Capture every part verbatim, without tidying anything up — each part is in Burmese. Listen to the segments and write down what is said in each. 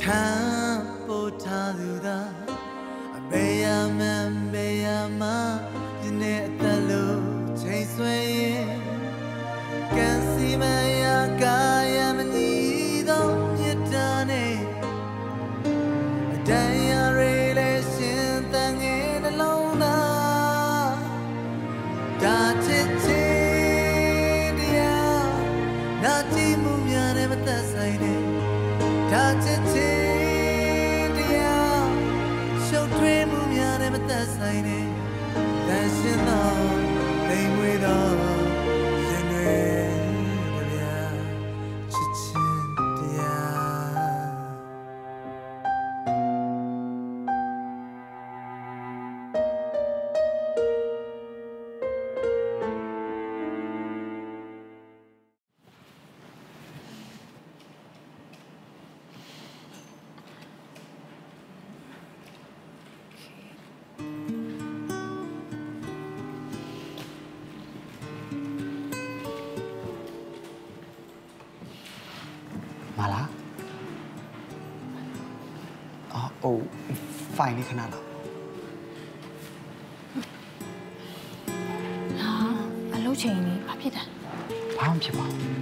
Potaduda, a beyaman, beyama, Jinetalo, chase way. Can see my Gayam and Edo, Yatane. A day relation, tang in alone. That's it, dear. Not the mumia never that's I did. That's it. That's I need. That's enough. They wait on. Mala? Oh, oh, fine, you can allow. Ah, I love Chinese. Papi da. Palm chip.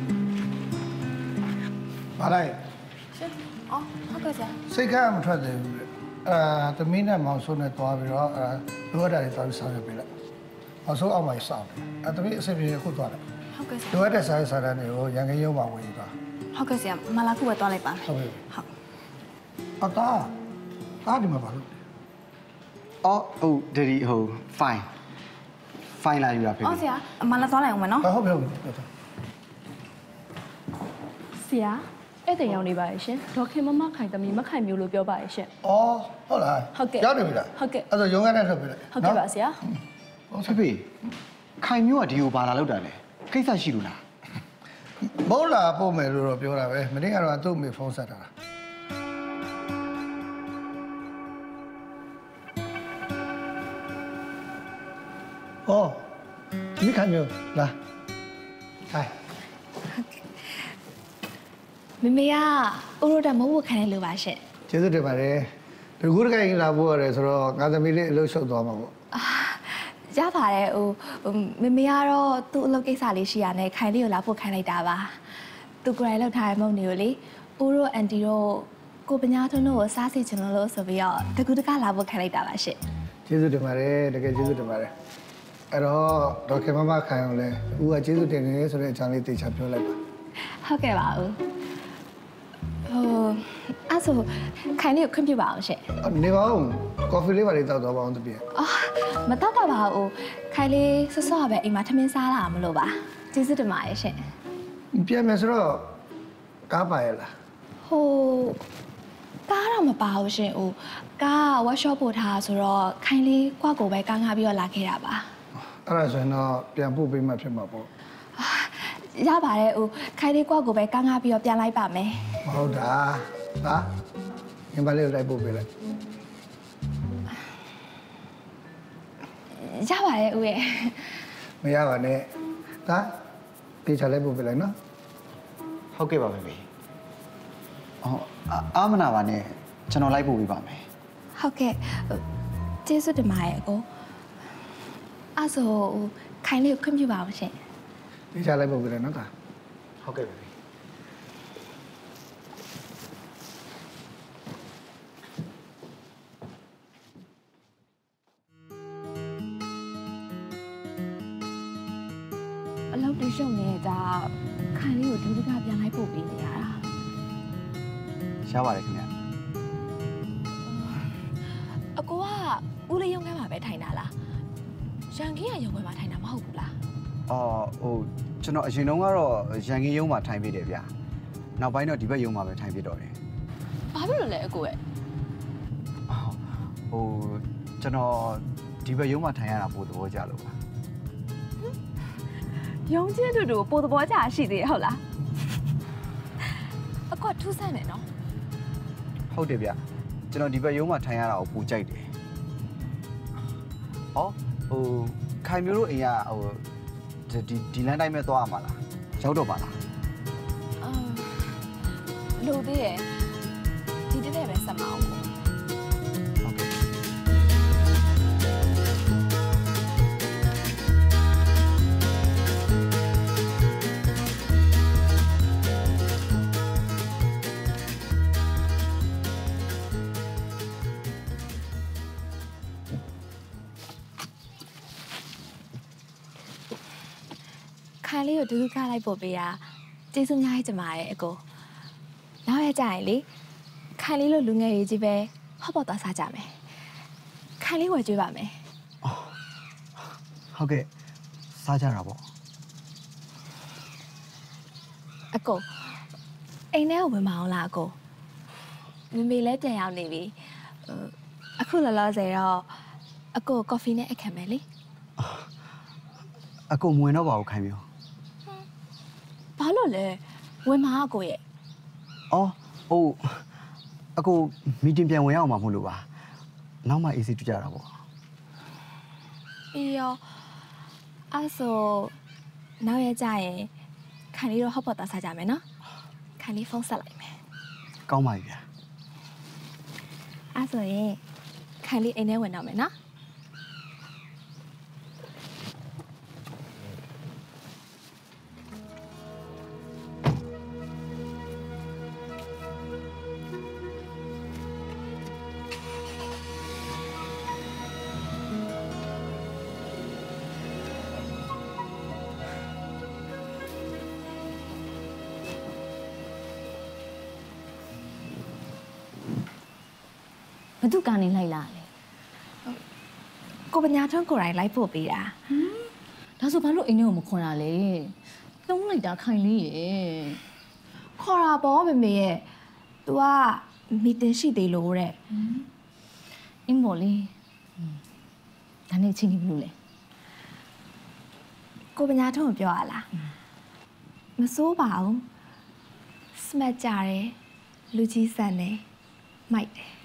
Mala. Oh, how goes it? Say, I'm trying to. Uh, the mina monsoon at Barbara, uh, what I thought was a bit. Also, on my sound. At the minute, say, you could do it. How goes it? Do it as I said, and you young and you are way. How goes it? Malaku at Oliver. How? Ata, how do you know? Oh, oh, did he? Oh, fine. Fine, like you are. Oh, yeah, Malatola, I hope you. See, I think you're only by shit. Talking Mamma kind of me, Macam, you look your by shit. Oh, hold on. Okay. Okay. As a young and a bit. Okay, Bass, yeah? What's a bee? Can you do Balalodane? Kaisa Shiluna. Bola, Pomero of your way, many are to me for Saturday. Oh, you can you? Hi. Mimia, Uroda Mo can I live at shit? Just the Mare. The good guy in La Boer is wrong, other million lotion domo. Java, Mimiaro, two locates Alicia, kindly Lapo Canada. To cry out time of newly, Uro and Diro, Copanato no, Sassy Channel Savia, the good Calabo Canada shit. Jesus de Mare, the Jesus de Mare. At all, Doctor Mamma kindly, who are Jesus in his Charlie teacher. How can I? Oh, also, kindly come you out shit. Never coffee liver without about the beer. Ah, but talk about kindly so saw in Matamin Salam Loba. Jesus de my shit. Pierre Mesro, Capaella. Oh, Garam about shit. Oh, Ga, what shop would house or kindly quago by Gang have your lucky raba. As I know, Piampu be much more. Yabare, oh, kindly quago by Gang have your Pialai Bame. Oh, da, da. In Valley like Bobile. Yabare, we may have a name. That teacher level, no? How give baby? Oh, I'm an avane, Channel like Bobby Bame. Okay, Jesus de Mago. Also, kindly come you out shit. Teacher level, no? How give baby? I love the show me that kindly would do the gap young people be there. Shower, A goa, Uli young am a bed Tainala. Shanky and young women Taina Mahula. Oh, oh, you know, or Yangi Yoma time video. Now, why not debate Yoma time video? I will let go. Oh, General, debate Yoma Tayana for the Wojalo. Young to do both the boys are she the hola. I got two cents, no? How did you? General debate Yoma Tayana or Pujay. Oh, oh, Kaimuro, yeah, or the land I met to Amala. Chaudobala. No, dear. Did ပြည့်ပဲဆက်မအောင်ကိုဟုတ်ကဲ့ခိုင်လေးကိုဒူးဒူးကားလိုက်ပို့ပေးတာကျေးဇူးများကြီးတင်ပါတယ်အကိုနောက်ရကြရင်လေခိုင်လေးလိုလူငယ်ရေးကြီးပဲဟော့ပေါ်သွားစားကြမယ်ခိုင်လေးဝယ်ကြွေးပါမယ်ဟုတ်ကဲ့စားကြတာပေါ့အကိုအိမ်ထဲကိုဝင်မအောင်လားအကိုမမေလည်းပြန်ရောက်နေပြီအခုလောလောဆယ်တော့အကိုကော်ဖီနဲ့အခက်မယ်လေအကုန်မဝင်တော့ပါဘူးခိုင်မျိုးဘာလို့လဲဝင်မှာအကိုရဲ့အော်ဟုတ်အကိုမီတင်ပြန်ဝင်ရအောင်မှာမဟုတ်လို့ပါနောက်မှ easy တွေ့ကြတာပေါ့ပြီးရောအဲ့ဆိုနောက်ရကြရင်ခိုင်လေးတော့ဟော့ပေါ်သွားစားကြမယ်နော်ခိုင်လေးဖုန်းဆက်လိုက်မယ်ကောင်းပါပြီဗျာအဲ့ဆိုရင်ခိုင်လေးအိမ်ထဲဝင်တော့မယ်နော်ဘသူကနေလိုက်လာလဲကိုပညာထွန်းကိုယ်တိုင်လိုက်ပို့ပေးတာဒါဆိုဘာလို့အိမ်ထဲကိုမခွန်တာလဲလုံးလိုက်တာခိုင်လေးရဲ့ခေါ်တာပေါ့မမေရဲ့ तू ကမီတင်ရှိသေးလို့တဲ့အင်းပေါ်လေးဒါနဲ့ချင်းကြီးဘလို့လဲကိုပညာထွန်းကိုပြောရလားမစိုးပါဘူးစမတ်ကြတယ်လူကြီးဆန်တယ်မိုက်တယ်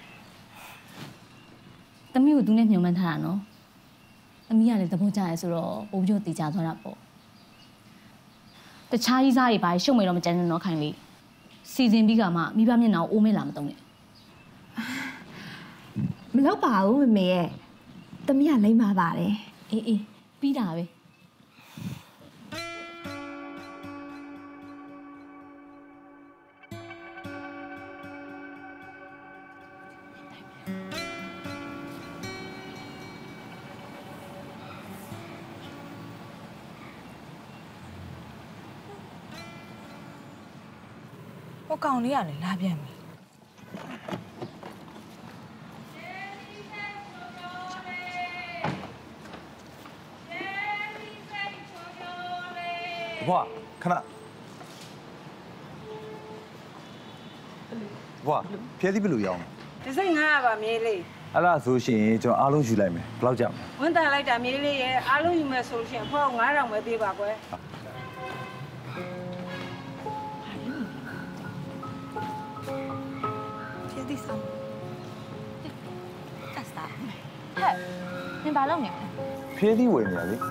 သမီးကိုသူနဲ့ညှို့မှန်းထားတာနော်သမီးကလည်းသဘောကျရဲဆိုတော့ပို့ပြီးတော့တည်ကြသွားတာပေါ့တခြားကြီးစားတွေပါရှုံမေတော့မကြမ်းနဲ့နော်ခိုင်လေးစီစဉ်ပြီးကမှမိဘမျက်နှာကိုအိုးမဲလာမတုံးနဲ့မလောက်ပါဘူးမမေရဲ့တမီးကလိမ့်ပါပါတယ်အေးအေးပြီးတာပဲဟိုကောင်လေးကလည်းလာပြန်ပြီဘွာခဏဘွာဖျက်သီးဘယ်လိုရောင်းတစ်စိတ်ငါးရပါမြေးလေးအဲ့ဒါဆိုရှင်ကျွန်တော်အားလုံးယူလိုက်မယ်ဘယ်လောက်ကြမလဲဝန်တန်လိုက်တာမြေးလေးရဲ့အားလုံးယူမယ်ဆိုလို့ရှိရင်အဖေကငါးထောင်ပဲပေးပါကွယ်ဖြစ်သည်ဆောင်ကတ်စတာဟဲ့နင်ဘာလုပ်နေလဲဖျက်သီးဝယ်နေရလေ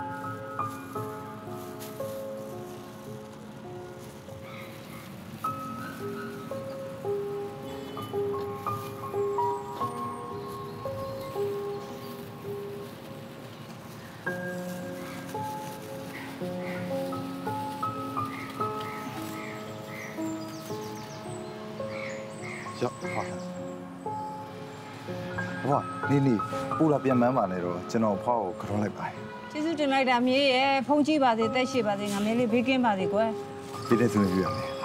ရောက်ပါဘွာနေနေပူလာပြန်မန်းပါနဲ့တော့ကျွန်တော်ဖောက်ကိုကြောလိုက်ပါတယ်ကျေးဇူးတင်လိုက်တာမြေးရဲ့ဖုန်းကြည့်ပါစေတက်ရှိပါစေငါမြေးလေးဘေးကင်းပါစေကွယ်ဒီတဲ့ဆိုရင်ပြရမယ်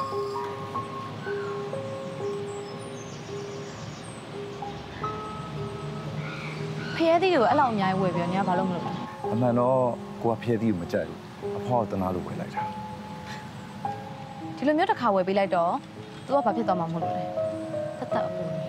ဖျဲသေးကိုအဲ့လောက်အများကြီးဝယ်ပြီးတော့ညဘာလို့မလုပ်လဲအမှန်တော့ကိုကဖျက်သီးကိုမကြိုက်ဘူးအဖောက်တနာလို့ဝယ်လိုက်တာဒီလိုမျိုးတစ်ခါဝယ်ပေးလိုက်တော့သူကဘာဖြစ်သွားမှာမဟုတ်လို့လဲတတ်တတ်အပူနေ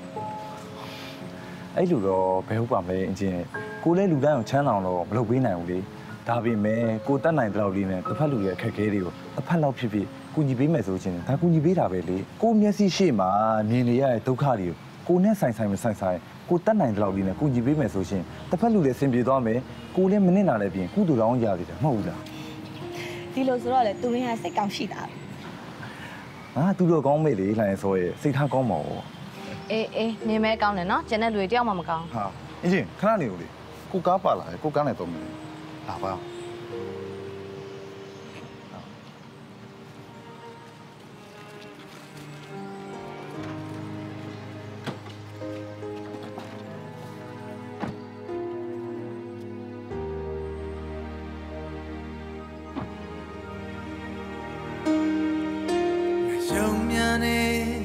အဲ့လိုတော့ဘယ်ဟုတ်ပါမလဲအချင်းကိုလည်းလူတိုင်းအောင်ချမ်းအောင်တော့မလုပ်ပေးနိုင်ဘူးလေဒါပေမဲ့ကိုတတ်နိုင်တဲ့လောက်လေးနဲ့တစ်ဖက်လူရဲ့အခက်အခဲတွေကိုတစ်ဖက်လောက်ဖြစ်ဖြစ်ကူညီပေးမယ်ဆိုချင်းဒါကူညီပေးတာပဲလေကိုမျက်စိရှေ့မှာမြင်နေရတဲ့ဒုက္ခတွေကိုကိုနဲ့ဆိုင်ဆိုင်မဆိုင်ဆိုင်ကိုတတ်နိုင်တဲ့လောက်လေးနဲ့ကူညီပေးမယ်ဆိုချင်းတစ်ဖက်လူလည်းအဆင်ပြေသွားမယ်ကိုလည်းမနစ်နာလည်းပြင်ကုသိုလ်လောင်းရသေးတယ်မဟုတ်ဘူးလားဒီလိုဆိုတော့လေသူရင်းကစိတ်ကောင်းရှိတာဟငါသူတို့ကောင်းမေးလေလှိုင်းစောရဲ့စိတ်ထားကောင်းမှာပေါ့အေးအေးနေမဲကောင်းတယ်နော်ကျန်တဲ့လူတွေတယောက်မှမကောင်းဟာအင်းချင်းခဏနေဦးလေကိုကားပါလာတယ်ကိုကားနဲ့တော့မင်းလာပါရှုံမြန်နေ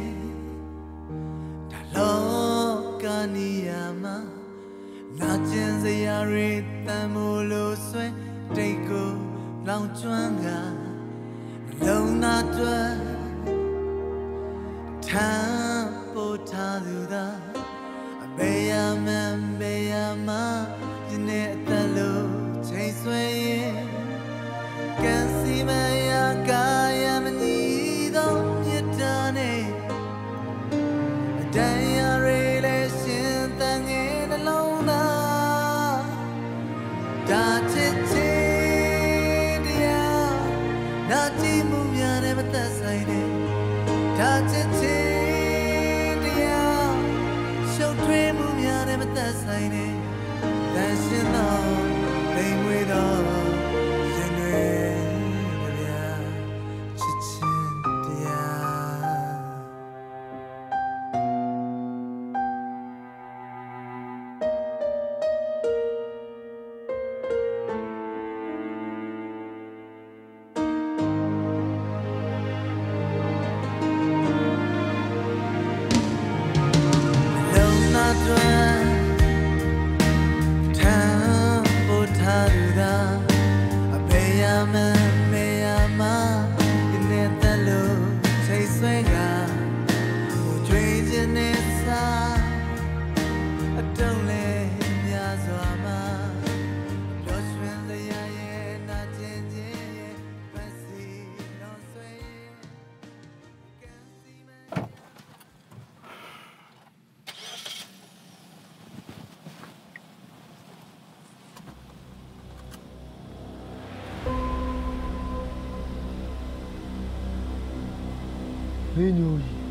ဒါလောကနီယာမှာနာကျင်စရာတွေတန်မို့လို့ဆွဲတိတ်ကိုလောင်ကျွမ်းကလုံးသားတွယ်ထမ်းပို့ထားသူသာအဘေးရမန်ဘေးရမဒီနေ့အသက်လို့ချိန်ဆွဲရင်ကန်စီမယာကာယမနီသောမြတ်တာနဲ့အတန်ရရေလေရှင်တန်ငယ်နှလုံးသားဒါချစ်ချစ်တရားနာကြည့်မှုများနဲ့မသက်ဆိုင်တဲ့ဒါချစ်ချစ်တရားရှုပ်ထွေးမှုများနဲ့မသက်ဆိုင်တဲ့တန်ရှင်သောလိမ်ဝေးသောရင်တွေချစ်ချစ်တရားလုံးသားတွင်ထမ်းပို့ထားသူသာအဖေရမန်မေရမဒီနေ့သက်လို့ချိန်ဆွဲကဟိုကြွေးခြင်းနဲ့စားအတုံးလေးများစွာမှာပျော်ရွှင်စရာရဲ့နာကျင်ခြင်းရဲ့ပန်းစီလုံးဆွဲရဲ့ကံစီမလေးညိုကြီး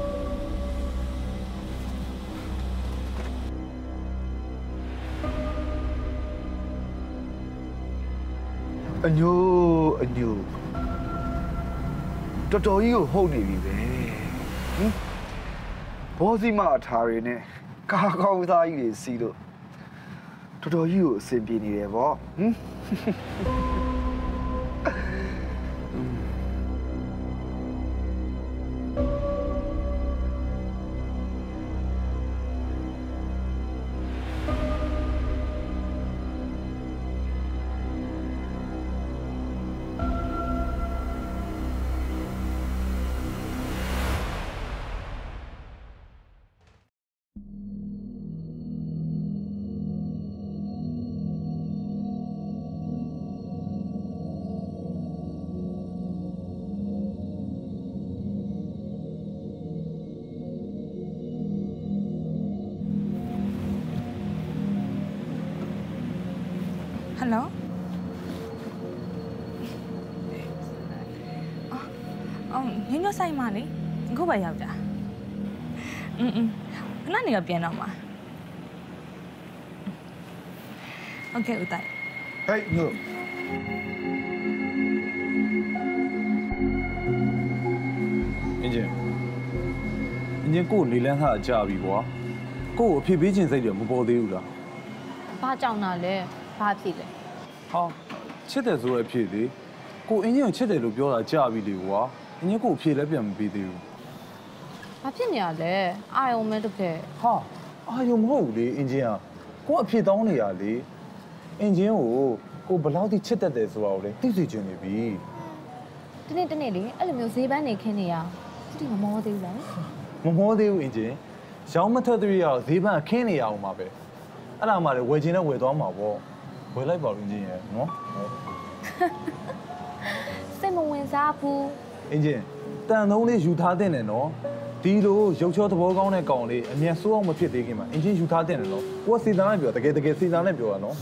အညိုအညိုတော်တော်ကြီးကိုဟုတ်နေပြီပဲဟင်ဘောစီမအထာတွေနဲ့ကားကောင်းသားကြီးတွေစီးလို့တော်တော်ကြီးကိုအဆင်ပြေနေတယ်ဗောဟင်ဟယ်လိုအော်ညညဆိုင်မလေးအခုပဲရောက်တာอืมอืมခဏနေတော့ပြန်တော့မှာโอเคဦးတိုင်ဟေးညိုအင်းချင်းအင်းချင်းကိုလေလန်းခါကြာပြီကွာကို့ကိုအဖေပေးခြင်းစိတ်တွေမပေါ်သေးဘူးလားဘာကြောင်တာလဲဘာဖြစ်လဲဟာချစ်တယ်ဆိုရအဖြစ်လေကိုအင်းချင်းကိုချစ်တယ်လို့ပြောတာကြာပြီလေကွာအင်းချင်းကိုအဖေလည်းပြန်မပေးသေးဘူးဘာဖြစ်နေရလဲအာယုံမဲတကယ်ဟာအာယုံမဟုတ်ဘူးလေအင်းချင်းကကိုအဖေတောင်းနေရလေအင်းချင်းကိုကိုဘယ်လောက်ထိချစ်တတ်တယ်ဆိုတာကိုလေသိစေချင်နေပြီဒီနေ့တနေ့လေအဲ့လိုမျိုးဈေးပန်းနေခင်းနေရသူဒီမမောသေးဘူးလားမမောသေးဘူးအင်ဂျင်ရောင်းမထက်သေးရအောင်ဈေးပန်းခင်းနေရအောင်ပါပဲအဲ့ဒါမှလည်းဝယ်ခြင်းနဲ့ဝယ်သွားမှာပေါ့ဝယ်လိုက်ပါဦးအင်ဂျင်ရယ်နော်စိတ်မဝင်စားဘူးအင်ဂျင်တန်သုံးလေးယူထားတဲ့နဲ့နော်ဒီလိုရုပ်ချောသဘောကောင်းတဲ့ကောင်လေးအမြန်ဆိုးအောင်မဖြစ်သေးခင်မှာအင်ဂျင်ယူထားတဲ့နဲ့နော်ကိုကစီစားနဲ့ပြောတကယ်တကယ်စီစားနဲ့ပြောတာနော်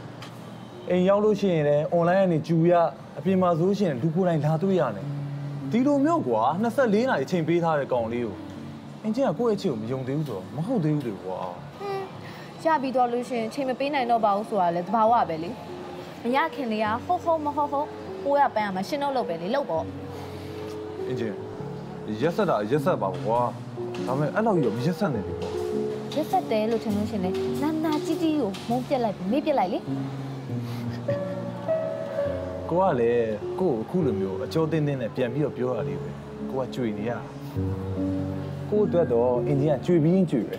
အိမ်ရောက်လို့ရှိရင်လည်း online ကနေဂျူရအပြင်မှာဆိုရှင်လူကိုယ်တိုင်လာတွေ့ရတယ်ဒီလိုမျိုးကွာနှစ်ဆက်လေးနာရီချိန်ပေးထားတဲ့ကောင်လေးကိုအင်ဂျင်ကကိုယ့်ရဲ့ချစ်ကိုမယုံသေးဘူးဆိုတော့မဟုတ်သေးဘူးလေကွာဟင်းရပြီးတော့လို့ရှင်ချိန်မပေးနိုင်တော့ပါဘူးဆိုတာလေသဘာဝပဲလေမရခင်လေးကဟုတ်ဟုတ်မဟုတ်ဟုတ်ကိုရပန်းရမှာရှင်းတော့လုပ်ပဲလေလုပ်ပေါ့အင်ဂျင်ရက်ဆက်တာရက်ဆက်ပါကွာဒါပေမဲ့အဲ့လောက်ကြီးတော့မရက်ဆက်နေပြီပေါ့ရက်ဆက်တယ်လို့ထင်လို့ရှင်လေနာနာကြီးကြီးကိုမုန်းပြက်လိုက်ပြီးမေ့ပြက်လိုက်လေကိုကလည်းကို့အခုလိုမျိုးအကျော်တင်းတင်းနဲ့ပြန်ပြီးတော့ပြောရလေးပဲကိုကကြွေနေရကို့အတွက်တော့အင်ဂျင်ကကြွေပြီးရင်ကြွေပဲ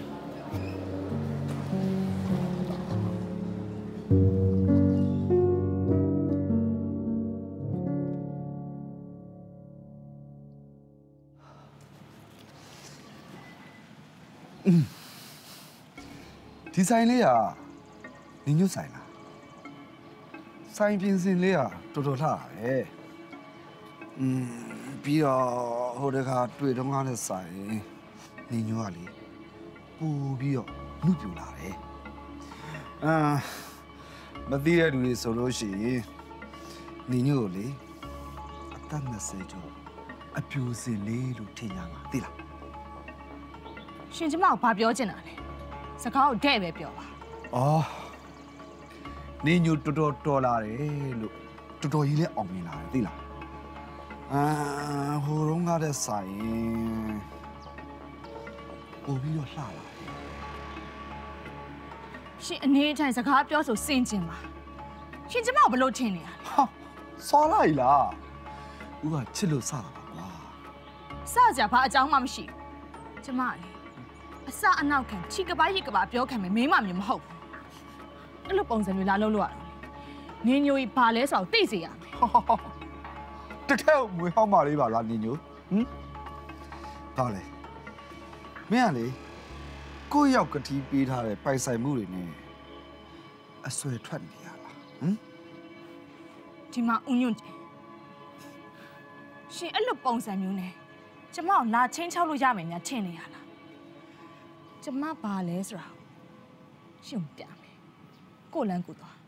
ဒီဆိုင်လေးကနင်းညွတ်ဆိုင်လားဆိုင်ပြင်စင်လေးကတော်တော်လှတယ်อืมပြီးတော့ဟိုတခါတွေ့တော့ငါနဲ့ဆိုင်နင်းညွတ်ကလေပူပြီးတော့နှုတ်ပြလာတယ်အာမသိတဲ့လူတွေဆိုလို့ရှိရင်နင်းညွတ်ကိုလေအသက်၂၀ကျော်အပြူစင်လေးလို့ထင်ကြမှာသိလားရှင်ကျမကိုဘာပြောချင်တာလဲစကားကိုတဲ့ပဲပြောပါအော်နင်းညိုတော်တော်တော်လာတယ်လို့တော်တော်ကြီးလဲအောင်မြင်လာတယ်သိလားအာဟိုတော့ငါတဲ့ဆိုင်ပို့ပြီးတော့လှလာတယ်ရှင်အနေထိုင်စကားပြောဆိုစင်ကျင်ပါရှင်ကျမကိုဘလို့ထင်နေရလဲဟာစောလိုက်လားဦးကချစ်လို့စတာပါကွာစကြဘာအကြောင်းမှမရှိကျမလေအစအနောက်ခံချီကပါးရိကပါပြောခံမယ်မိမမျိုးမဟုတ်ဘူးအဲ့လိုပုံစံမျိုးလာလုပ်လို့ရတယ်နင်းညိုကြီးဘာလဲဆိုတော့သိစေရမယ်တကယ်မွေးဟောင်းမလေးပါလားနင်းညိုဟမ်ဟာလေမင်းကလေကိုရောက်ကတိပေးထားတဲ့ပိုင်ဆိုင်မှုတွေနဲ့အဆွဲထွက်နေရလားဟမ်ဒီမှာဦးညွန့်ရှင်အဲ့လိုပုံစံမျိုးနဲ့ကျမကိုလာချင်းချောက်လို့ရမယ်များထင်နေရလားကျမဘာလဲဆိုတာရှင်ပြမယ်ကိုလန်းကိုသွား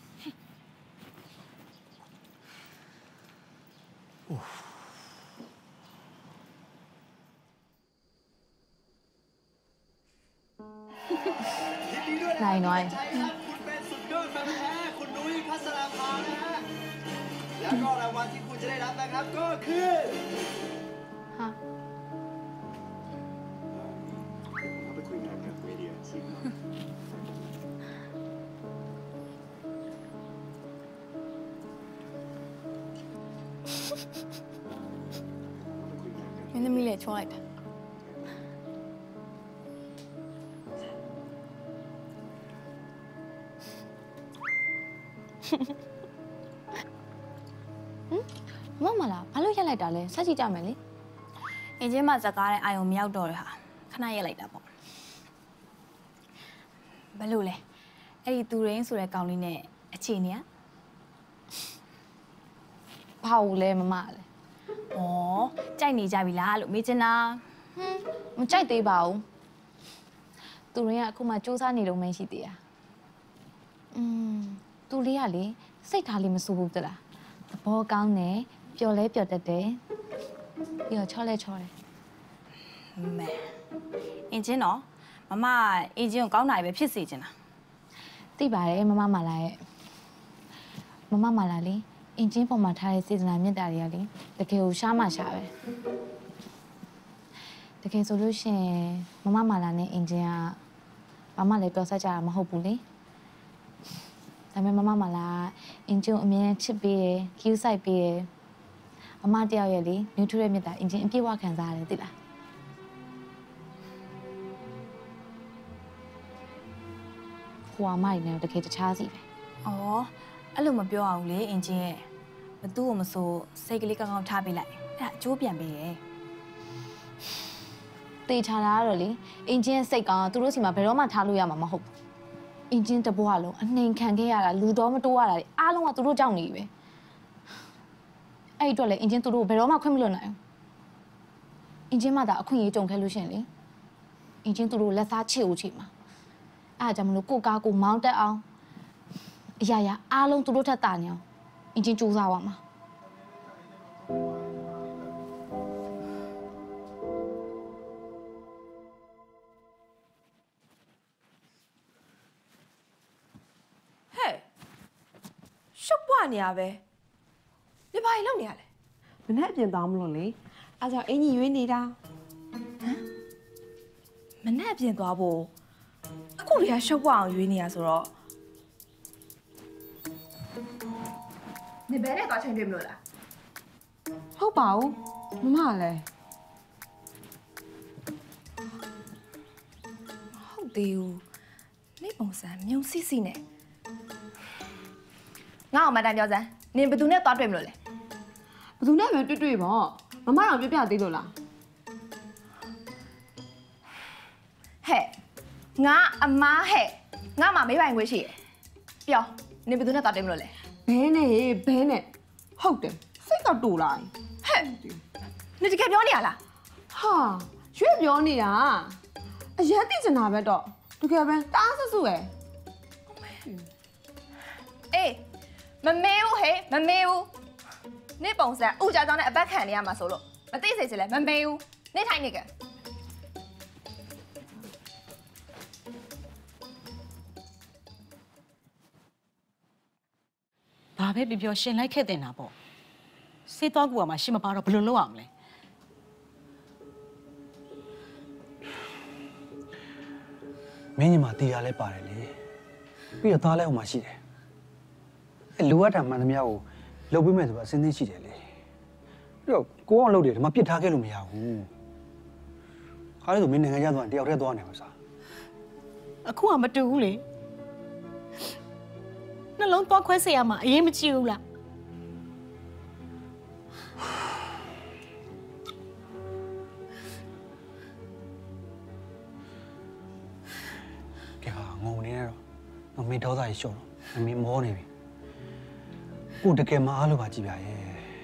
နိုင်น้อยคุณเป็นสุดยอดแฟนแท้คุณนุ้ยพัสราภานะฮะแล้วก็รางวัลที่คุณจะได้รับนะครับก็คือฮะမင်းသမီးလေးချောလိုက်တာဟမ်မမလားဘာလို့ရက်လိုက်တာလဲဆက်ကြည့်ကြမယ်လေအင်ဂျင်မှာဇကားတဲ့အာယုံမရောက်တော့တဲ့ဟာခဏရက်လိုက်တာပေါ့ဘယ်လိုလဲအဲ့ဒီသူရင်းဆိုတဲ့ကောင်လေးနဲ့အခြေအနေကဘာလို့လဲမမလဲဩကြိုက်နေကြပြီလားလို့မေးချင်တာဟမ်မကြိုက်သေးပါဘူးသူရင်းကအခုမှစူးစမ်းနေတော့မှရှိသေးတာอืมသူလေးကလေစိတ်ထားလေးမစိုးဘူးတလားသဘောကောင်းတယ်ပျော်လဲပျော်တတ်တယ်ပြီးတော့ချောလဲချောတယ်မဲအင်ဂျင်တော့မမအင်ဂျင်ကိုကောင်းတာပဲဖြစ်စေချင်တာသိပါတယ်မမမလာရဲ့မမမလာလေအင်ဂျင်ပေါ်မှာထားတဲ့စေတနာမြတ်တာတွေကလေတကယ်ကိုရှားမှရှာပဲတကယ်ဆိုလို့ရှိရင်မမမလာနဲ့အင်ဂျင်ကဘာမှလည်းပြောဆက်ကြတာမဟုတ်ဘူးလေဒါပေမဲ့မမမလာအင်ဂျင်အမြဲချစ်ပေးတယ်ကျူးဆိုင်ပေးတယ်အမတယောက်ရဲ့လေနျူထရယ်မြတ်တာအင်ဂျင်အပြည့်ဝခံစားရတယ်သိလားဟိုအမကြီးနဲ့တကယ်တခြားစီပဲ။အော်အဲ့လိုမပြောအောင်လေအင်ဂျင်ရဲ့ဘသူ့ကိုမဆိုစိတ်ကလေးကောင်းကောင်းထားပေးလိုက်။အဲ့ဒါအကျိုးပြန်ပေးရဲ့။တေချာတာကတော့လေအင်ဂျင်ရဲ့စိတ်ကောင်းသူတို့စီမှာဘယ်တော့မှထားလို့ရမှာမဟုတ်ဘူး။အင်ဂျင်တဘွားလုံးအနှိမ်ခံခဲ့ရတာလူတော်မတိုးရတာလေအားလုံးကသူတို့ကြောင့်နေပဲ။အဲ့ဒီအတွက်လေအင်ဂျင်သူတို့ဘယ်တော့မှခွင့်မလွတ်နိုင်ဘူး။အင်ဂျင်မှသာအခွင့်အရေးကြုံခဲ့လို့ရှိရင်လေအင်ဂျင်သူတို့လက်စားချစ်ဦးချစ်မှာအားကြောင့်မလို့ကိုကားကိုမောင်းတက်အောင်အရာရာအားလုံးသူတို့ထက်တာနေအောင်အင်ဂျင်ကြိုးစားပါမှာရှုပ်ပွားနေရပဲနေဘာကြီးလုပ်နေရလဲမနဲ့အပြင်သွားမလို့လေအဲကြောင့်အင်ကြီးရွေးနေတာဟမ်မနဲ့အပြင်သွားဖို့အခုတည်းကရှုပ်ပွားအောင်ရွေးနေရဆိုတော့နေဘဲနဲ့သွားချိန်တွေ့မလို့လားဟုတ်ပါဘူးမမလည်းဟုတ်သေးဘူးနေပုံစံမြုံစီစီနဲ့ငါ့အောင်မတန်ပြောစမ်းနင်ဘယ်သူနဲ့သွားတွေ့မလို့လဲဘယ်သူနဲ့ပဲတွေ့တွေ့ပေါ့မမတော့ပြပြသေးလို့လားဟဲ့ငါအမားဟဲ့ငါမှမေးပိုင်ခွင့်ရှိရပြောနင်ဘယ်သူနဲ့သွားတွေ့မလို့လဲဘဲနဲ့ဘဲနဲ့ဟုတ်တယ်စိတ်ကတူလာဟဲ့နင်တကယ်ပြောနေရလားဟာရွှေ့ပြောနေတာအရင်သိချင်တာပဲတော့တကယ်ပဲတားဆဆူပဲအေးမမေးဘူးဟဲ့မမေးဘူးနေပုံစံဥကြကြောင်းနဲ့အပတ်ခံနေရမှာဆိုလို့မသိစေချင်လဲမမေးဘူးနေထိုင်နေကဘာပဲပြောပြောရှင်လိုက်ခဲ့တင်တာပေါ့စေးတော့ကူကမှရှင်မပါတော့ဘယ်လိုလုပ်ရမလဲမင်းညီမတီးရလဲပါတယ်လေပြီးတော့သားလဲဟိုမှာရှိတယ်အဲလိုအပ်တာမှန်သမျှကိုလုပ်ပေးမယ်ဆိုတာအစင်းသိရှိတယ်လေပြီးတော့ကိုအောင်လုပ်တယ်ဒီမှာပြစ်ထားခဲ့လို့မရဘူးခါလို့ဆိုမင်းနိုင်ငံခြားသွားတယောက်တည်းသွားနေမှာစားအခုကမတူဘူးလေနှလုံးသွားခွဲစေရမှာအရေးမကြီးဘူးလားကဲဟာငုံနေတော့မမေဒေါသကြီးရှော့တော့မမေမောနေပြီကိုတကယ်မအားလို့ပါကြည့်ပြရဲ့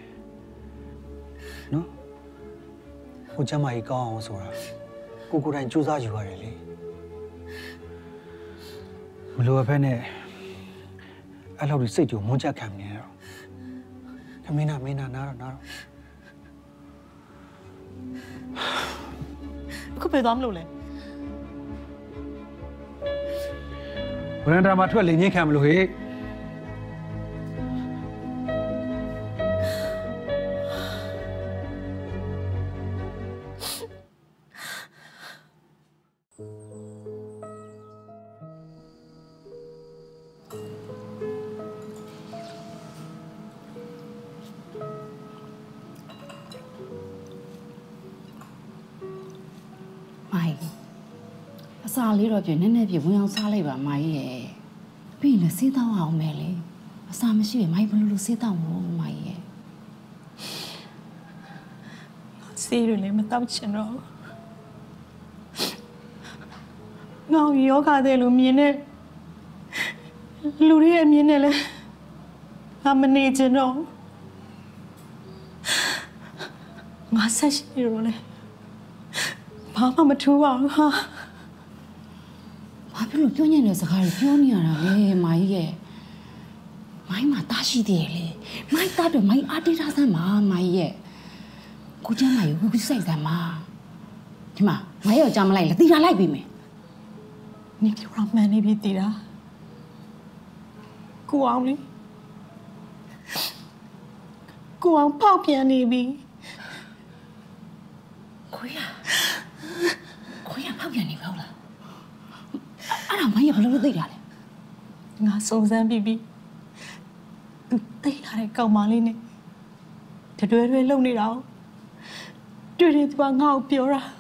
နော်ကိုချမ်းမကြီးကောင်းအောင်ဆိုတာကိုကိုယ်တိုင်စူးစမ်းယူရတယ်လေမလိုအပ်ဖက်နဲ့အဲ့လောက်ဒီစိတ်ကြုံမွန်းချက်ခံနေတော့ခမင်းနာမင်းနာနားတော့နားတော့အခုပြေးသွားမလို့လဲဗရန်ဒါမှာထွက်လေငင်းခံမလို့ဟေ့အစာလေးတော့ပြနည်းနည်းပြဝင်အောင်စားလိုက်ပါမိုင်းရဲ့ပြီးရင်စေးတောင်းအောင်မယ်လေအစာမရှိရင်မိုင်းဘလို့လို့စေးတောင်းလို့မိုင်းရဲ့စေးရလေမတောက်ချင်တော့ငေါယောဂတဲ့လူမြင်နေလူတွေအမြင်နဲ့လဲငါမနေချင်တော့ငါဆက်ရှိရောလေဘာမှမထူးပါဘူးဟာဘာဖြစ်လို့ပြောညံ့တဲ့စကားတွေပြောနေရတာလဲမိုင်းရဲ့မိုင်းမှာတားရှိသေးတယ်လေမိုင်းတားတော့မိုင်းအားတေးထားစမ်းပါမိုင်းရဲ့ကိုကျမ်းမကြီးဝူးဆိုင်စမ်းပါဒီမှာမိုင်းရောကြားမလိုက်လားတီတာလိုက်ပြီမယ်နေပြောရမှန်းနေပြီတီတာကိုအောင်လေကိုအောင်ပေါက်ပြန်နေပြီကိုရကိုရပေါက်ပြန်နေပါဦးလားအဲ့ဒါမိုင်းရဘယ်လိုလုပ်သိတာလဲငါစုံစမ်းပြီးပြီသူသိလာတဲ့ကောင်မလေးနဲ့တတွဲတွဲလုံနေတာတွေ့တယ်သူကငါ့ကိုပြောတာ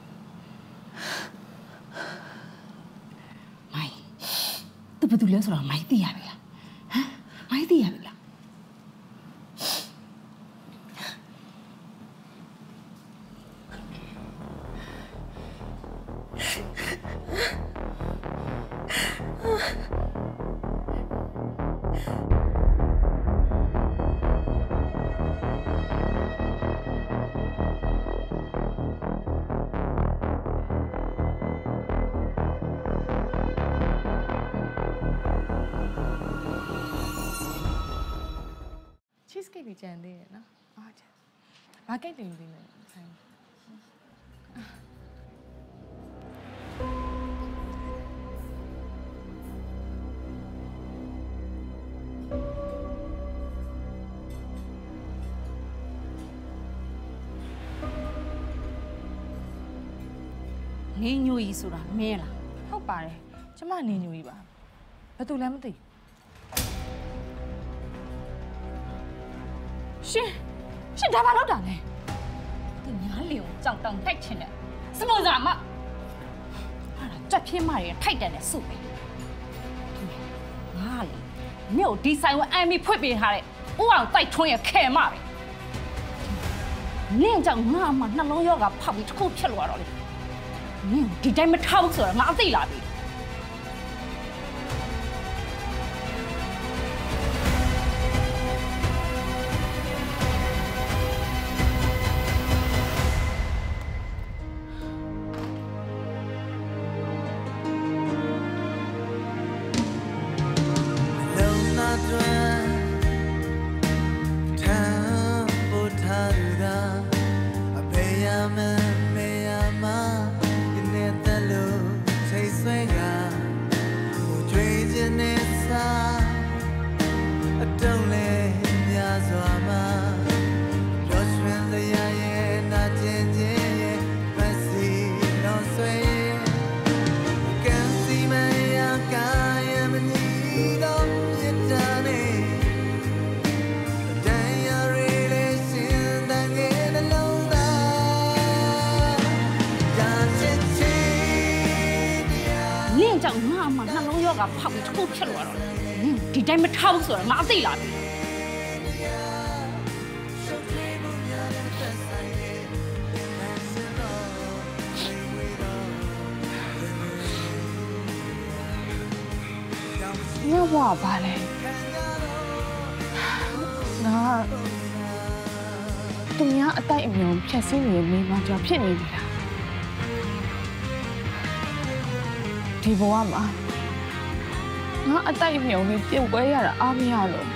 မိုင်းသူဘာတူလဲဆိုတော့မိုင်းသိရပြီလားဟမ်မိုင်းသိရပြီလား cheesecake ကြံသေးတယ်နော်အားချဘာကိတ်တင်သေးလဲဆိုင်နေညိုကြီးဆိုတာမင်းလားဟုတ်ပါတယ်ကျမနေညိုကြီးပါဘာတူလဲမသိရှင်ရှင်ဒါဘာလုပ်တာလဲသူညာလီကိုကြောက်တောင်တိုက်ချင်တယ်စမုံစာမဟာကြက်ပြင်းမတွေထိုက်တယ်နဲ့စုပဲငါလေမြို့ဒီဆိုင်ကိုအမ်မီဖွင့်ပေးထားတဲ့ဥအောင်တိုက်ထွန်းရဲ့ခဲမပဲနင်းကြောင့်ငါ့မှာနှလုံးရောဂါဖောက်ပြီးတစ်ခုဖြစ်လို့ရတော့လေနင်းဒီတိုင်းမထောက်ဆိုတော့ငါအသိလာပြီဖောက်ပြီးတစ်ခုဖြစ်လို့ရတော့ဒီတိုင်းမထောက်ဆိုတော့ငါအသိလာပြီငါဘာပါလဲငါသူများအတိုက်အမြုံဖြတ်စင်းနေမိမှကြောင့်ဖြစ်နေပြီလားဒီဘဝမှာငါအတိုက်မြုံပြီးပြုတ်ပွဲရတာအားမရလို့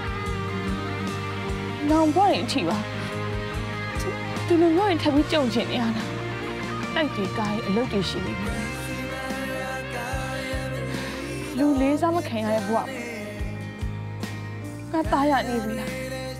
နောင်ဘွားရင်အထိပါဒီလိုမျိုးရင်ထပ်ပြီးကြုံချင်နေရတာတိုက်ဒီကားရဲ့အလုပ်တွေရှိနေပြီလူလေးစားမခံရတဲ့ဘဝငါตายရနေပြီလား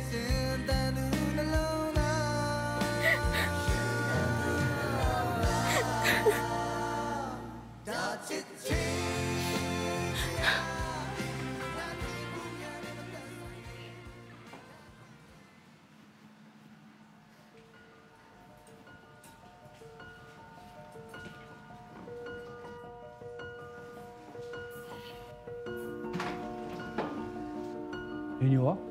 ညညောဟော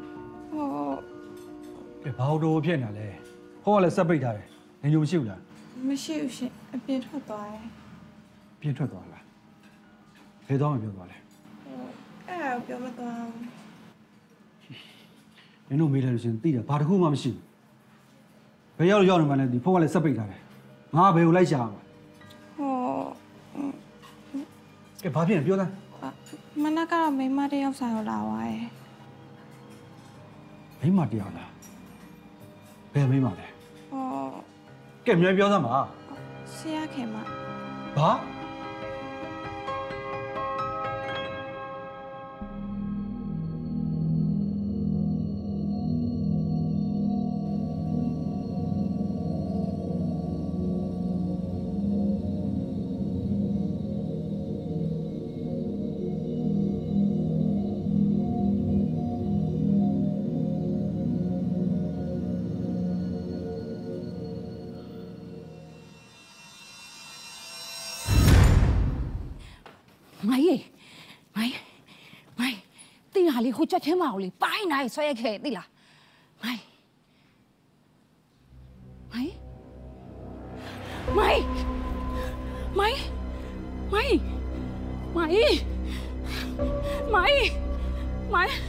ကဲဘာလို့ဖြစ်နေလဲဟောကလည်းစက်ပိတ်ထားတယ်ညညောမရှိဘူးလားမရှိဘူးရှင်အပြင်ထွက်သွားတယ်ပြင်ထွက်သွားလားဘယ်တော့မှပြောသွားလဲအဲ့ဒါပြောမသွားဘူးညညောမေးလိုက်လို့ရှင်သိတယ်ဘာတစ်ခုမှမရှိဘူးဘယ်ရောက်ရောက်နေမှလဲဒီဖုန်းကလည်းစက်ပိတ်ထားတယ်ငါဘယ်ကိုလိုက်ရှာမှာဟောကဲဘာဖြစ်လဲပြောသားမနက်ကတော့မိမတယောက်ဆိုင်ကိုလာသွားတယ်မိမတယောက်လားဘယ်မိမလဲဟောကဲမြန်ပြောသားမှာဆရာခင်မဘာဟိုချက်ချင်းမအောင်လေပိုင်းနိုင်ဆွဲခဲ့သိလားမိုင်းမိုင်းမိုင်းမိုင်းမိုင်းမိုင်းမိုင်းမိုင်း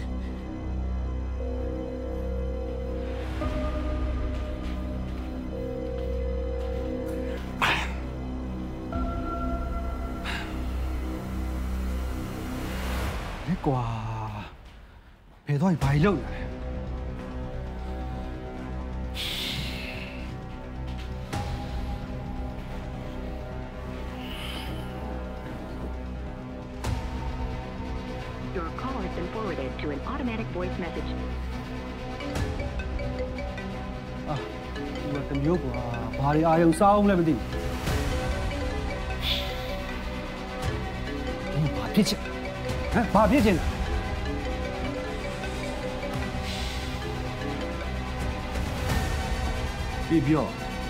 ဒီကွာဘယ်တော့ဘာလုပ်နေလဲ Your call has been forwarded to an automatic voice message. အာဒီကမျိုးကွာဘာတွေအာရုံစားအောင်လဲမသိဘူးဖြစ်ချင်ဟမ်ဘာဖြစ်ချင်လဲပြပြော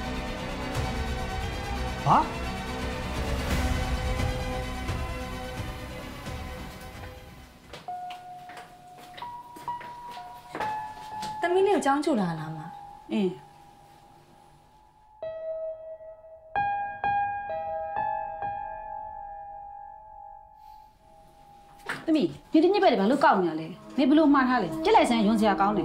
ဟာသမီးလေးကိုကြောင်းကြလာလားမအင်းသမီးဒီဒီညစ်ပဲဘာလို့ကောက်နေရလဲနေဘလို့မှားထားလဲပြစ်လိုက်စမ်းရုံစရာကောင်းတယ်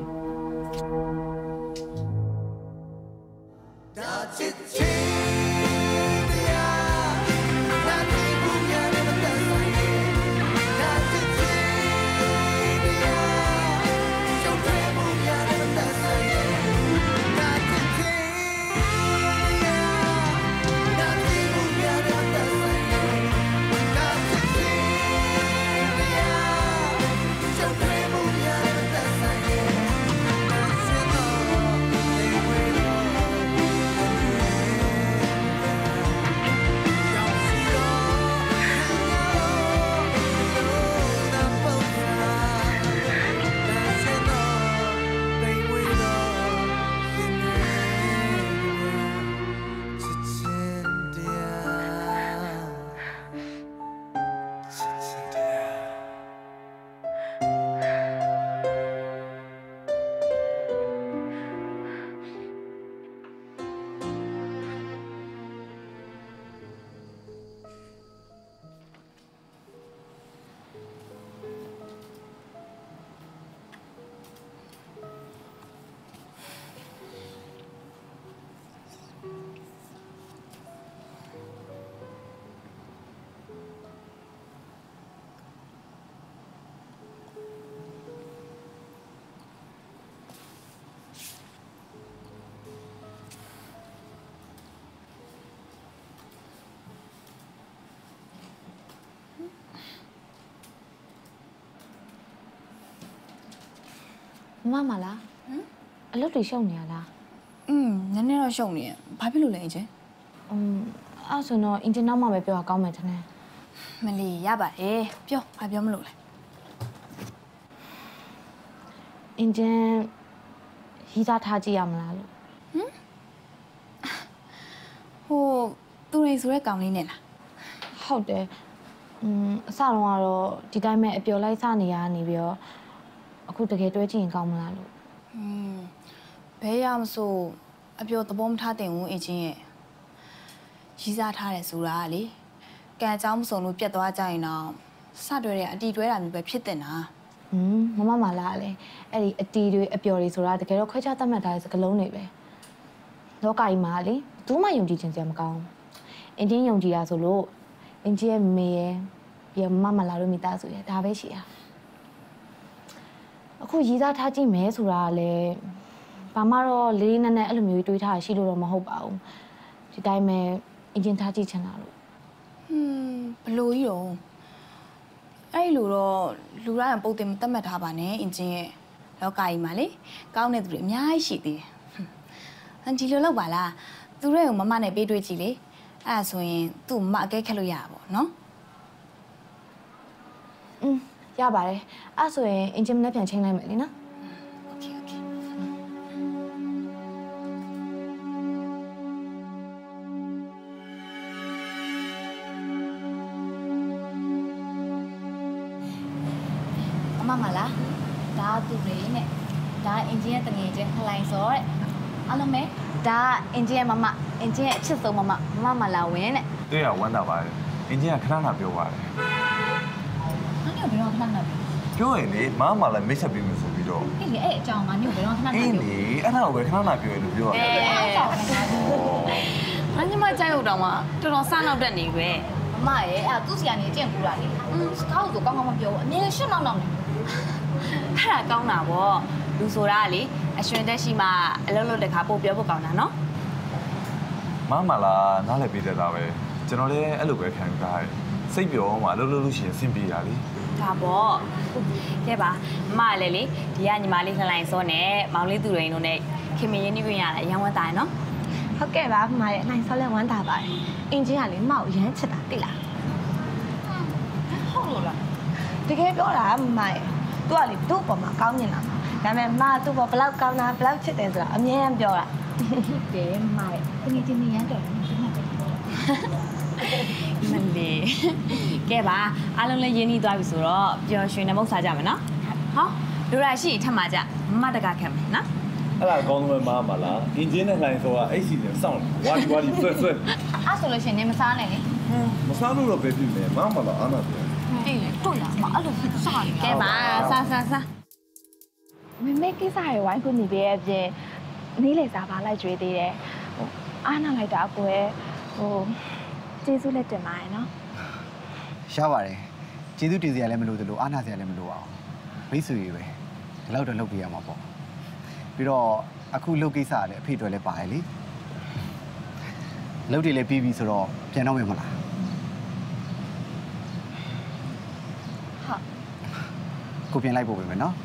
မမလားဟမ်အလုပ်တွေရှုပ်နေရလားอืมနည်းနည်းတော့ရှုပ်နေရဘာဖြစ်လို့လဲအင်ဂျင်อืมအဲ့ဆိုတော့အင်ဂျင်နောက်မှပဲပြောတာကောင်းမယ်ထင်တယ်မလီရပါတယ်ပြောဘာပြောမလို့လဲအင်ဂျင်ရီးစားထားကြည့်ရမလားလို့ဟမ်ဟိုသူတွေဆိုတဲ့ကောင်လေးနဲ့လားဟုတ်တယ်อืมအစတော့ကတော့ဒီတိုင်းပဲအပျော်လိုက်စနေရနေပြီးတော့အခုတကယ်တွဲကြည့်ရင်ကောင်းမလားလို့อืมဘဲရမစို့အပျော်သဘောမထားတင်ဘူးအင်ဂျင်ရဲ့ရီးစားထားတယ်ဆိုတာလေကံအကြောင်းမစုံလို့ပြတ်သွားကြရင်တော့စတွဲတဲ့အတီတွဲတာမျိုးပဲဖြစ်တင်တာอืมမမမလားလေအဲ့ဒီအတီတွေအပျော်တွေဆိုတာတကယ်တော့ခွဲခြားသတ်မှတ်ထားတဲ့စကားလုံးတွေပဲလောကကြီးမှာလေဘူးမှယုံကြည်ခြင်းစရာမကောင်းအင်ဂျင်ယုံကြည်တာဆိုလို့အင်ဂျင်ရဲ့မေရဲ့ပြီးမမလာလို့မိသားစုရဲ့ဒါပဲရှိတာအခုရီးစားထားကြည့်မယ်ဆိုတာကလည်းဘာမှတော့လေးနက်နက်အဲ့လိုမျိုးတွေးထားရှိလို့တော့မဟုတ်ပါဘူးဒီတိုင်းပဲအင်ဂျင်ထားကြည့်ချင်တာလို့ဟွန်းဘလို့ကြီးတော့အဲ့လိုတော့လူတိုင်းပုံတင်မတတ်မှတ်ထားပါနဲ့အင်ဂျင်ရဲ့လောကကြီးမှာလေကောင်းတဲ့သူတွေအများကြီးရှိသေးတယ်ဟမ်ဒီလိုလောက်ပါလားသူတွေကိုမမနဲ့ပေးတွေ့ကြည့်လေအဲ့ဒါဆိုရင်သူ့မအကဲခက်လို့ရတာပေါ့နော်อืมရပါတယ်အဲ့ဆိုရင်အင်ဂျင်နဲ့ပြန်ချိန်လိုက်မယ်လीနော်โอเคโอเคအမမလားဒါသူတွေနဲ့ဒါအင်ဂျင်ရဲ့တငယ်ချင်းခလိုင်းစောတဲ့အားလုံးပဲဒါအင်ဂျင်ရဲ့မမအင်ဂျင်ရဲ့အချစ်ဆုံးမမမမလာဝင်းတဲ့တွေ့ရဝမ်းသာပါတယ်အင်ဂျင်ကခဏခဏပြောပါတယ်ဘာလို့ဘယ်တော့ခဏခဏပြောရင်လေမမလည်းမိတ်ဆက်ပြီးမယ်ဆိုပြီးတော့အေးလေအဲ့အကြောင်းငါညို့ဘယ်တော့ခဏခဏပြောအေးလေအဲ့ဒါကိုပဲခဏခဏပြောရလို့ပြောရတယ်အေးအဲ့ဒါခဏခဏဘာညမကြိုက်လို့တော့မှတော်တော်စနောက်တက်နေပဲမမရဲ့အဲ့သူ့စီကနေအကျင့်ကူတာလေอืมစကားကိုကောင်းကောင်းမပြောဘူးအမြဲရှင်းနောက်နောက်နေအဲ့ဒါကောင်းတာဗောလူဆိုတာကလေအရှင်တက်ရှိမှအလုံးလုံးတခါပို့ပြောဖို့ကောင်းတာနော်မမလားနားလည်ပေးတတ်တာပဲကျွန်တော်လည်းအဲ့လိုပဲခံယူတာစိတ်ပြောမှအလုံးလုံးလို့ရှိရင်ဆင်ပြေတာလေဒါပေါ့ကဲပါမမလည်းလေဒီကညီမလေးလှလှိုင်စောနဲ့မောင်လေးသူရိန်တို့နဲ့ခင်မင်းရင်းနှီးခွင့်ရတာရမ်းဝမ်းတာရယ်နော်ဟုတ်ကဲ့ပါမမရဲ့လှိုင်စောလည်းဝမ်းတာပါတယ်အင်ဂျင်ကလေမောက်ရမ်းချစ်တာသိလားဟဟုတ်လို့လားတကယ်ပြောတာမမရဲ့သူကလေသူ့ပေါ်မှာကောင်းနေတာဒါပေမဲ့မသူ့ပေါ်ဘလောက်ကောင်းတာဘလောက်ချစ်တယ်ဆိုတာအမြဲတမ်းပြောတာကဲမမရဲ့တကယ်ချင်းနေရတော့မလေးကဲပါအားလုံးလည်းရင်းနှီးသွားပြီဆိုတော့ပျော်ရွှင်နေမုတ်စားကြမယ်နော်ဟောလူရရှိထပ်မှာကြမမတကခံမယ်နော်အဲ့ဒါကောင်းလို့မမလားအင်ဂျင်နဲ့လှိုင်းဆိုတာအဲ့စီစဉ်စောင့်ဝါဒီဝါဒီဆွဲဆွဲအဲ့ဆိုလို့ရှင်နေမစားနဲ့လေမစားလို့တော့ပဲပြမယ်မမလားအားနာတယ်တိတ်လေတွေ့လားမအဲ့လိုစားနေကဲပါစားစားစားမမေကိစ္စတွေဝိုင်းကူညီပေးရဲ့အပြင်နေလေစားပါလိုက်ကြွေးသေးတယ်ဟိုအားနာလိုက်တာကိုရဲ့ဟိုကျေးဇူးလက်တင်ပါတယ်နော်ရပါတယ်ကျေးဇူးတင်စရာလည်းမလိုသလိုအားနာစရာလည်းမလိုအောင်မိတ်ဆွေတွေပဲဒီလောက်တော့လုပ်ပြရမှာပေါ့ပြီးတော့အခုလုပ်ကိစ္စကလည်းအဖေတွေလည်းပါတယ်လေလုပ်တွေလည်းပြီးပြီဆိုတော့ပြန်တော့မယ်မလားဟုတ်ကိုပြန်လိုက်ပို့ပေးမယ်နော်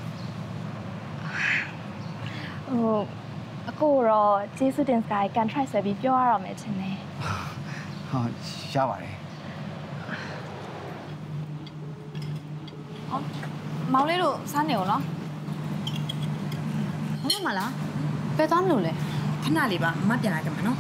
ဟိုအကိုတော့ကျေးဇူးတင်စကား contract ဆွဲပြီးပြောရတော့မယ်ထင်တယ်ဟုတ်ရပါတယ်မောင်လေးတို့စားနေအောင်နော်ဟုတ်မလားပဲသွားမလို့လဲခဏလေးပါမပြန်လာကြမှာနော်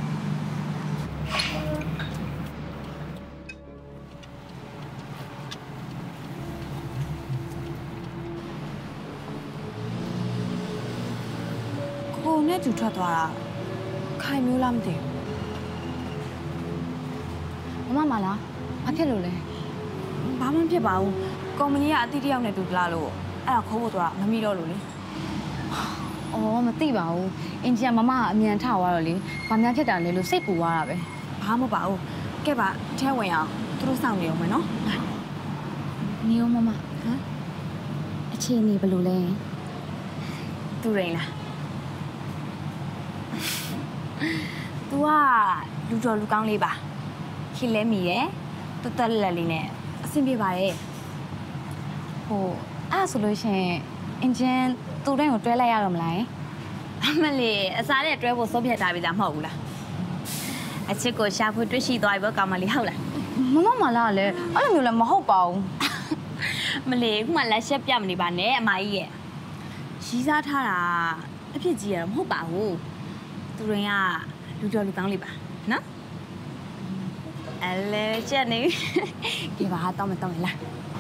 ကိုနဲ့တူထွက်သွားတာခိုင်မျိုးလားမသိဘူးမမမလားဘာဖြစ်လို့လဲဘာမှဖြစ်ပါဘူးကုမ္ပဏီကအတိတယောက်နဲ့တူလာလို့အဲ့ဒါခိုးဖို့သွားတာမမီတော့လို့လေအော်မသိပါဘူးအင်ဂျင်မမကအမြန်ထသွားတော့လေဘာများဖြစ်တာလဲလို့စိတ်ပူသွားတာပဲဘာမှမပါဘူးကဲပါထဲဝင်အောင်သူတို့စောင့်နေအောင်မယ်နော်နေအောင်မမဟမ်အခြေအနေဘယ်လိုလဲသူရင်လားသူကလူတော်လူကောင်းလေးပါခင်လဲမိရဲ့တွတ်တက်လက်လေးနဲ့အဆင်ပြေပါရဲ့ဟိုအဲ့ဆိုလို့ရှင်အင်ဂျင်သူ့တိုင်းကိုတွဲလိုက်ရတော့မလားအမလေးအစားနဲ့တွဲဖို့စိုးပြတ်တာပြီလားမဟုတ်ဘူးလားအချစ်ကိုရှာဖို့တွေ့ရှိသွားပြီပေါ့ကောင်မလေးဟုတ်လားမမမလားလေအဲ့လိုမျိုးလည်းမဟုတ်ပါဘူးမလေးခုမှလက်ရှက်ပြမနေပါနဲ့အမကြီးရဲ့ရီးစားထားတာအဖြစ်ကြီးရတော့မဟုတ်ပါဘူးသူတို့ကလူတော်လူကောင်းလေးပါနော်အလဲချက်နေကြပါတော့မတော့လား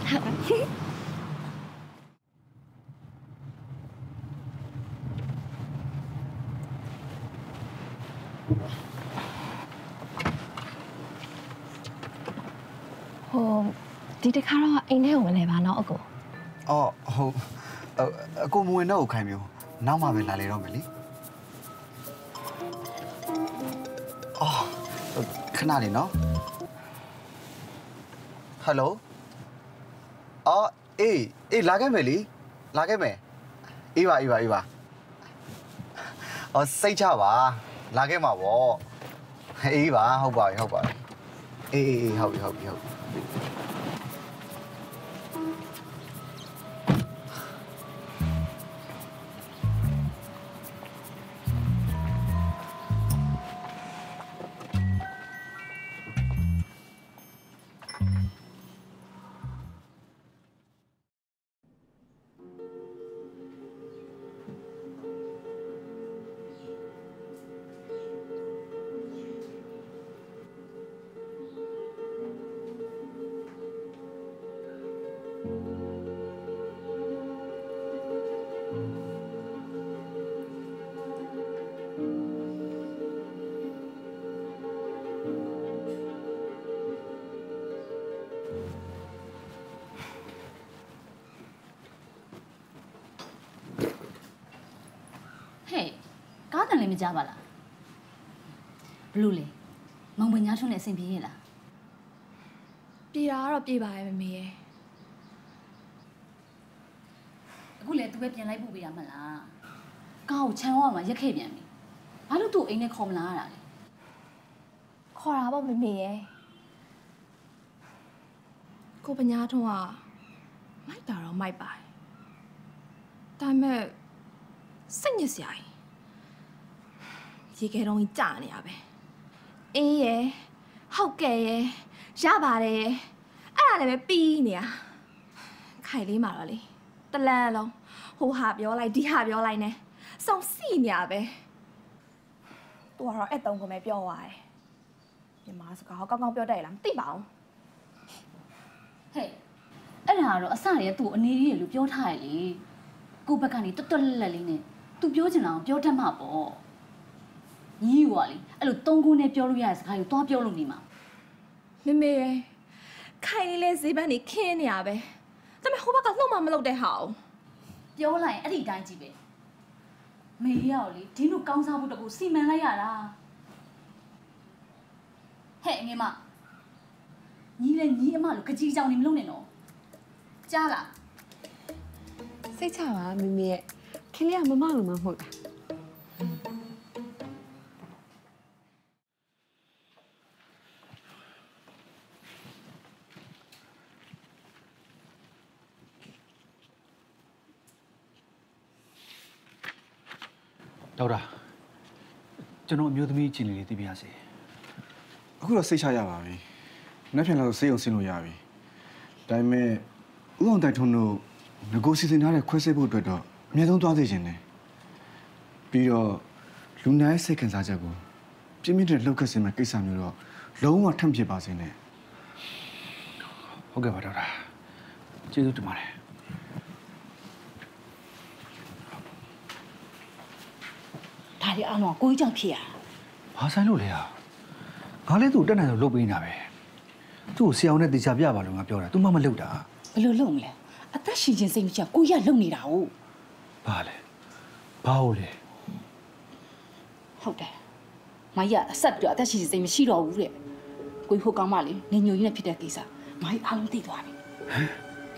ဟိုဒီတခါတော့အိမ်ထဲကိုမလဲပါတော့အကိုအော်ဟုတ်အကိုမဝင်တော့ခိုင်မျိုးနောက်မှပဲလာလေတော့မယ်လေအော်ခဏလေးနော်ဟယ်လိုအော်အေးအေးလာခဲ့မယ်လေလာခဲ့မယ်အေးပါအေးပါအေးပါအော်စိတ်ချပါလာခဲ့မှာပေါ့အေးပါဟုတ်ပါပြီဟုတ်ပါပြီအေးအေးဟုတ်ပြီဟုတ်ပြီဟုတ်ပြီကားတန်လည်းမကြပါလားဘလို့လဲမောင်ပညာထွန်းနဲ့အဆင်ပြေရဲ့လားပြေတာကတော့ပြေပါရဲ့မမေရဲ့အခုလည်းသူပဲပြန်လိုက်ပို့ပေးတာမလားကားကိုခြံဝါမှာရက်ခဲ့ပြန်ပြီဘာလို့သူ့အိမ်နဲ့ခေါ်မလာရတာလဲခေါ်တာပေါ့မမေရဲ့ကိုပညာထွန်းကမိုက်တာတော့မိုက်ပါတယ်ဒါပေမဲ့စိတ်ညစ်စရာကြီးရေခဲတော့ကြာနေရပဲအေးရဲ့ဟုတ်ကဲ့ရဲ့ရပါတယ်အဲ့ဒါလည်းပဲပြီးနေရခိုင်လေးမှာတော့လေတလန်လုံးဟိုဟာပြောလိုက်ဒီဟာပြောလိုက်နဲ့စောင့်စီနေရပဲသူကတော့အဲ့တုံးကပဲပြောသွားတယ်မြန်မာစကားကောင်းကောင်းပြောတတ်ရလားမသိပါဘူးဟဲ့အဲ့ဒါကတော့အစရသူ့အနေကြီးရလို့ပြောထားရလေကိုဘက်ကနေတွတ်တွတ်လက်လက်လေးနဲ့သူပြောချင်တာကိုပြောတတ်မှာပေါ့ညီးွာလေအဲ့လိုတုံးကိုနဲ့ပြောလို့ရတဲ့စကားကိုသွားပြောလို့နေမှာမေမေရခိုင်လေးလေးဈေးပန်းနေခင်းနေရပဲဒါပေမဲ့ဟိုဘက်ကလှုပ်မှမလှုပ်တဲ့ဟာကိုပြောလိုက်အဲ့ဒီတိုင်းကြီးပဲမေရောက်လေဒီလိုကောင်းစားဖို့တကူစီမံလိုက်ရတာဟဲ့ငယ်မညီလည်းညီအမလို့ကြကြီးကြောင်နေမလုပ်နဲ့နော်ကြားလားစိတ်ချပါမမေရဲ့ခင်လေးကမမလို့မဟုတ်တာဒေါက်တာကျွန်တော်အမျိုးသမီးချင်းလေးသိပြရစေအခုတော့စိတ်ချရပါပြီနောက်ပြန်လာတော့စေးအောင်ဆင်းလို့ရပြီဒါပေမဲ့ဥအောင်တိုက်ထုံးတို့ငကိုစီစဉ်ထားတဲ့ခွဲစိတ်ဖို့အတွက်တော့အများဆုံးသွားသိချင်တယ်ပြီးတော့လူနိုင်စိတ်ခံစားချက်ကိုပြင်းပြင်းတဲ့လှုပ်ခတ်စေမဲ့ကိစ္စမျိုးတော့လုံးဝထပ်ဖြစ်ပါစေနဲ့ဟုတ်ကဲ့ပါဒေါက်တာကျေးဇူးတင်ပါတယ်ဒါရီအောင်တော့ကိုကြီးကြောင့်ဖြစ်ရတာဘာဆိုင်လို့လဲဟာငါလည်းသူ့တက်နိုင်လို့လုပ်ပေးနေတာပဲသူ့ကိုဆရာအောင်နဲ့တေချာပြပါလို့ငါပြောတာ तू မှမလုပ်တာဘယ်လိုလုပ်မလဲအသက်ရှင်ခြင်းစိတ်မချကိုကြီးကလုပ်နေတာ哦ဘာလဲဘာလို့လဲဟုတ်တယ်မကြီးကအဆက်ပြီးတော့အသက်ရှင်ခြင်းစိတ်မရှိတော့ဘူးတဲ့ကိုကြီးဟိုကောင်းမလေးနေညိုကြီးနဲ့ဖြစ်တဲ့ကိစ္စမကြီးအားလုံးသိသွားပြီဟမ်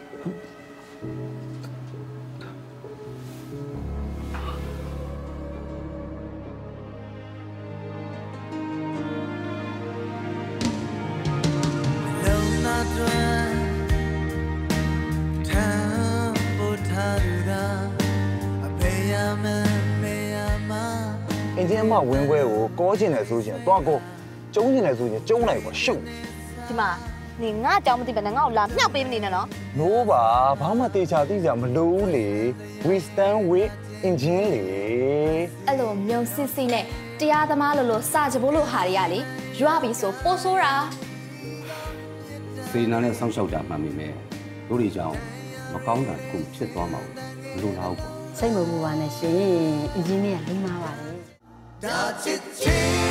အင်ဂျင်အမဝင်းခွဲကိုကောကျင်တယ်ဆိုရင်သွားကောကျုံးကျင်တယ်ဆိုရင်ကျုံးလိုက်ကွာရှုပ်ဒီမှာနေငါအကြောင်းမသိဘဲနဲ့ငါ့ကိုလာမြှောက်ပေးမနေနဲ့နော်နိုးပါဘာမှတေချာသိကြမလို့လေ we stand with engine လေအဲ့လိုမြုံစစ်စစ်နဲ့တရားသမားလို့လို့စာကြဖို့လို့ဟာတွေကလေရွာပြီဆိုပို့ဆိုးတာစေနာနဲ့ဆောင်းလျှောက်တာမှန်ပြီမဲ့တို့တွေကြောင့်မကောင်းတာခုဖြစ်သွားမှာမလို့လားဟုတ်စိတ်မပူပါနဲ့ရှင်အင်ဂျင်နီယာလိမ့်ပါပါလေဒါချစ်ချစ်